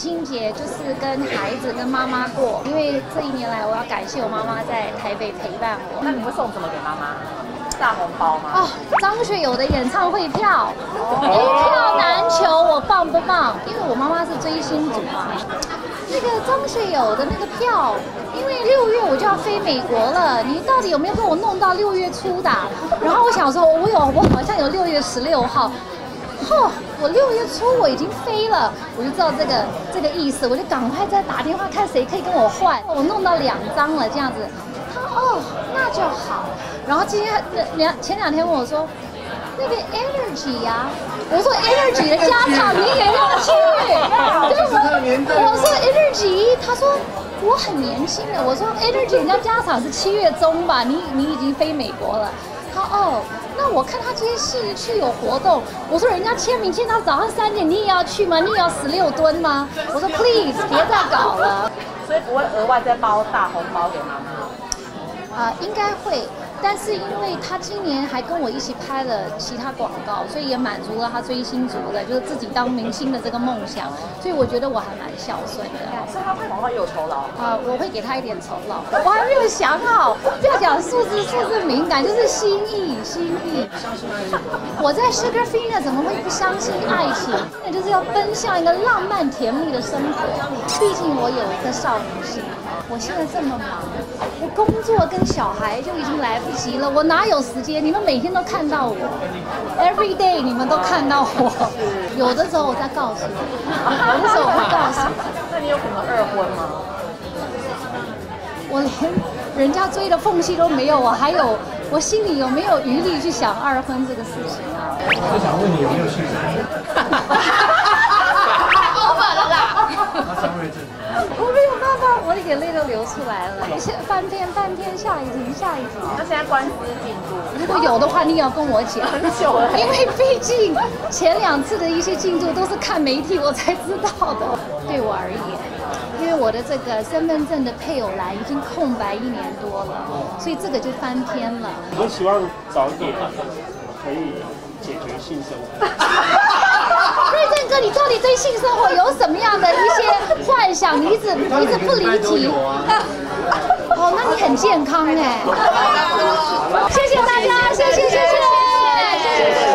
亲节就是跟孩子跟妈妈过，因为这1年来我要感谢我妈妈在台北陪伴我。 那你会送什么给妈妈？大红包吗？ 哦，张学友的演唱会票，一票难求，我棒不棒？因为我妈妈是追星族嘛。那个张学友的那个票，因为6月我就要飞美国了，你到底有没有给我弄到6月初的？然后我想说，我好像有6月16号。我6月初我已经飞了，我就知道这个意思，我就赶快再打电话看谁可以跟我换。我弄到2张了，这样子。他那就好。然后前2天问我说，那个 Energy 呀，我说 Energy 的加场你也要去，我说 Energy， 他说我很年轻的，我说 Energy 人家加场是7月中吧，你已经飞美国了。他那我看他这些戏去有活动，我说人家签名签到早上3点，你也要去吗？你也要16吨吗？我说 please 别再搞了。 所以不会额外再包大红包给妈妈？ 应该会，但是因为他今年还跟我一起拍了其他广告，所以也满足了他追星族的，就是自己当明星的这个梦想，所以我觉得我还蛮孝顺的。 所以他拍广告也有酬劳？ 我会给他一点酬劳，我还没有想好，不要讲数字敏感，就是心意。我在 Sugar Fina 怎么会不相信爱情？那就是要奔向一个浪漫甜蜜的生活，毕竟我有一个少女心。我现在这么忙，我工作跟小孩就已经来不及了，我哪有时间？你们每天都看到我 ，every day 你们都看到我。有的时候我再告诉你，有的时候我会告诉你。 那你有可能2婚吗？ 我连人家追的缝隙都没有，我心里有没有余力去想2婚这个事情啊？ 我想问你有没有性生活 ？over 了啦。 那张瑞正。 我没有办法，我的眼泪都流出来了。半天，下一题。 那现在官司进度， 如果有的话，你也要跟我讲。 很久了， 因为毕竟前2次的一些进度都是看媒体我才知道的。对我而言，因为我的这个身份证的配偶栏已经空白1年多了，所以这个就翻篇了。 我希望早点可以解决性生活。 瑞正哥，你到底对性生活有什么样的一些幻想？你一直不离题。那你很健康哎。谢谢大家，谢谢。